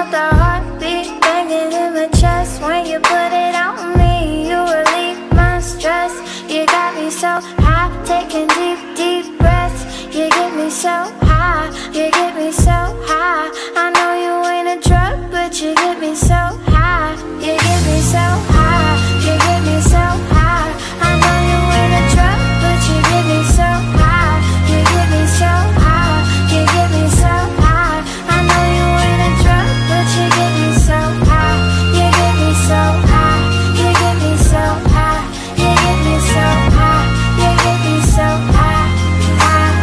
up the heartbeat banging in my chest. When you put it on me, you relieve my stress. You got me so high, taking deep, deep breaths. You get me so high, you get me so high. I know you ain't a drug, but you get me so high. You get me so high, you get me so high. I know you ain't a drug, but you get me so high. You get me so high, you get me so high. I know you ain't a drug, but you get me so high. You get me so high, you get me so high. You get me so high, you get me so high, high.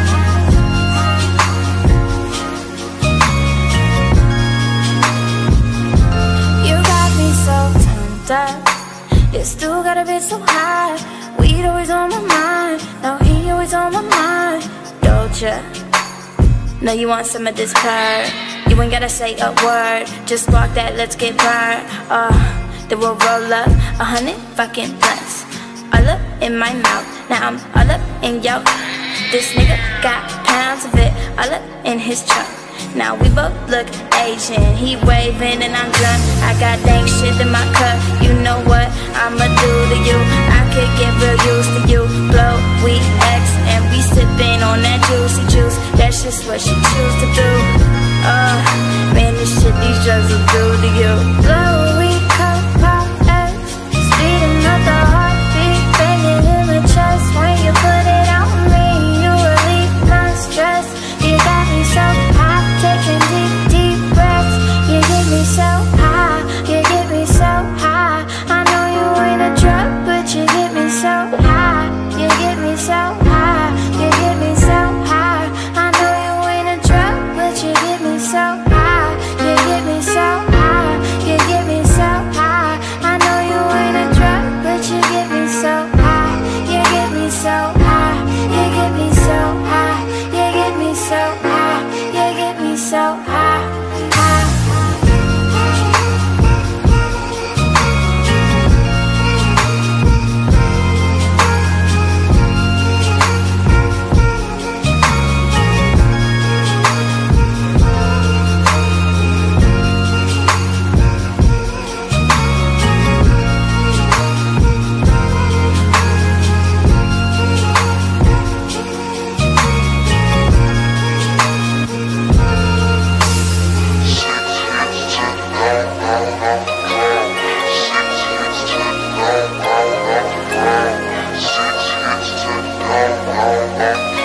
You got me so turned up. You still got a bit so high. Weed always on my mind. No, he always on my mind. Doja, know you want some of this purr. You ain't gotta say a word. Just spark that, let's get burned. Then we'll roll up 100 fucking blunts. All up in my mouth, now I'm all up in yo. This nigga got pounds of it, all up in his trunk. Now we both look Asian, he waving and I'm drunk. I got dang shit in my cup, you know what I'ma do to you. I could get real used to you. Blow, we X, and we sipping on that juicy juice. That's just what she choose to do. Man, this shit these drugs will do to you. Blow, we cup, pop, X, speeding up the heartbeat, banging in my chest. When you put it on me, you relieve my stress. You got me so high, taking deep, deep breaths. You get me so high, you get me so high. I know you ain't a drug, but you get me so high. You get me so high, you get me so high. I know you ain't a drug, but you get me so high. You get me so high, you get me so high. I know you ain't a drug, but you get me so high. You get me so high, you get me so high. You get me so high, you get me so high, high. Six hits to